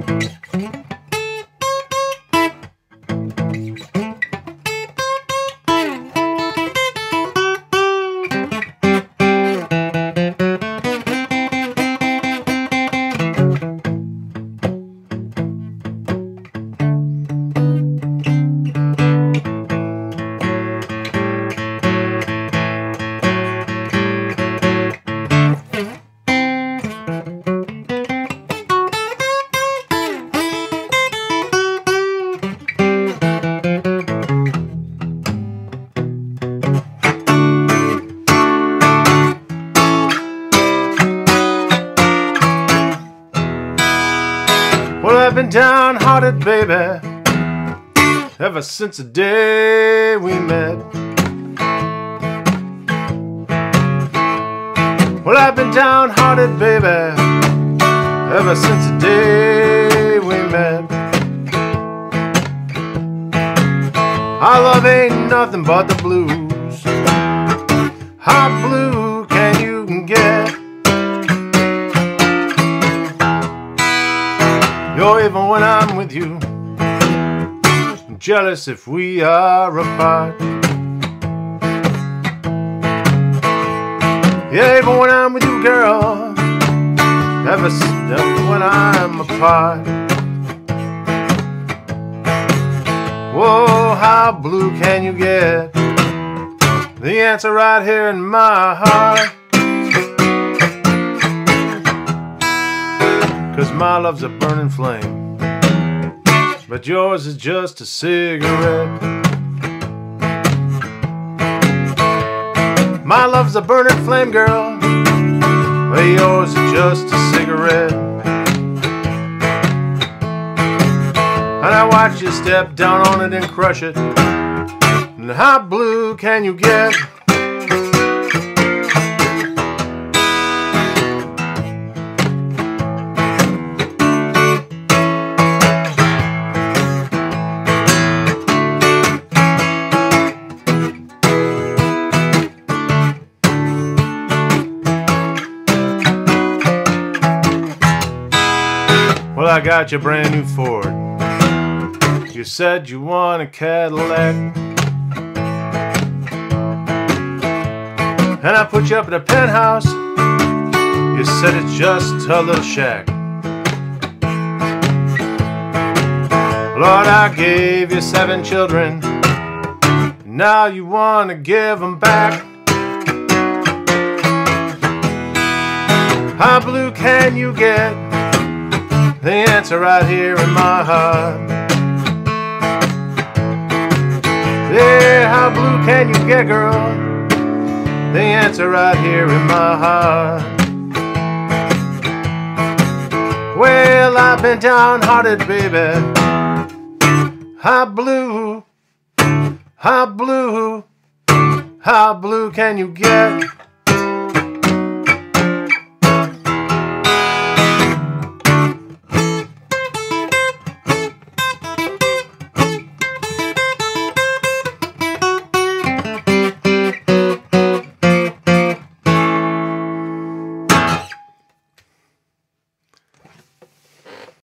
Well, I've been downhearted, baby, ever since the day we met. Well, I've been downhearted, baby, ever since the day we met. Our love ain't nothing but the blues. How blue can you get? You're even when I'm with you, I'm jealous if we are apart. Yeah, even when I'm with you, girl, never when I'm apart. Whoa, how blue can you get? The answer right here in my heart. 'Cause my love's a burning flame, but yours is just a cigarette. My love's a burning flame, girl, but yours is just a cigarette. And I watch you step down on it and crush it. And how blue can you get? Well, I got your brand new Ford. You said you want a Cadillac, and I put you up in a penthouse. You said it's just a little shack. Lord, I gave you 7 children. Now you want to give them back. How blue can you get? The answer right here in my heart. Yeah, how blue can you get, girl? The answer right here in my heart. Well, I've been downhearted, baby. How blue, how blue, how blue can you get?